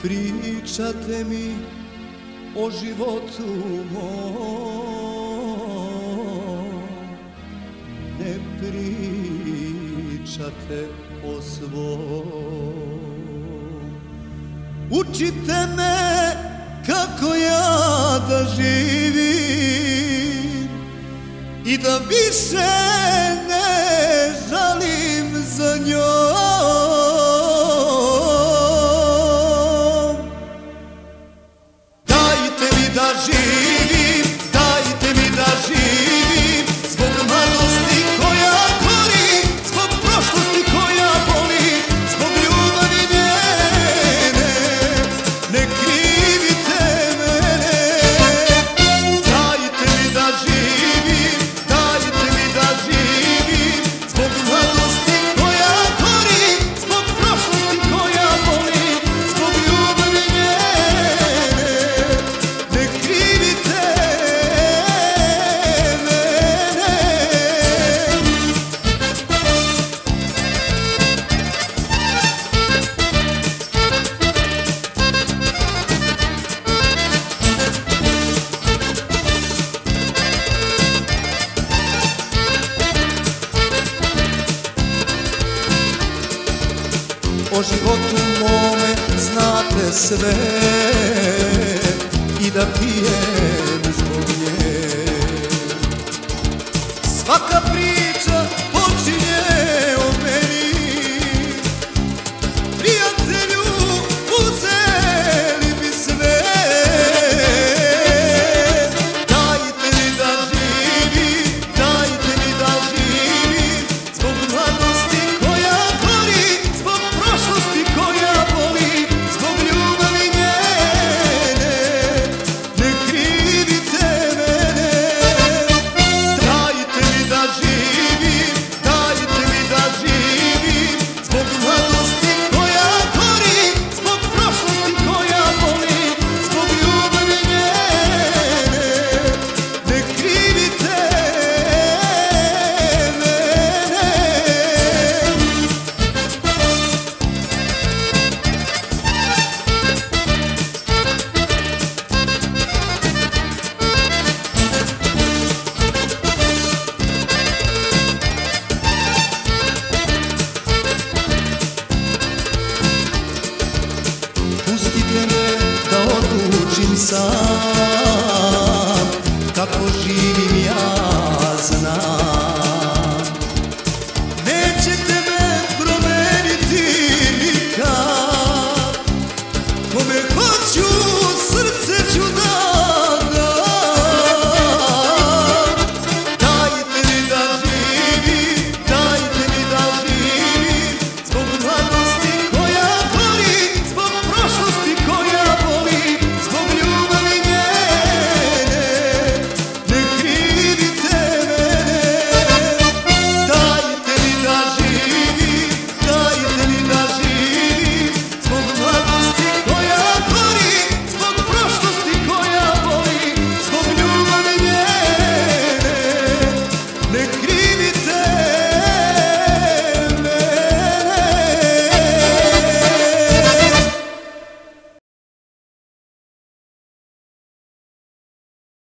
pričate mi o životu mom, ne pričate o svom. Učite me kako ja da živim i da više ne žalim za njom. Dajte mi da živim, dajte mi da živim, zbog mladosti koja gori, zbog prošlosti koja boli, zbog ljubavi njene, ne krivite mene. Dajte mi da živim, dajte mi da živim, zbog mladosti koja gori, zbog prošlosti koja boli, zbog ljubavi njene, ne krivite mene. O životu mome znate sve i da pijem zbog nje. Svaka priča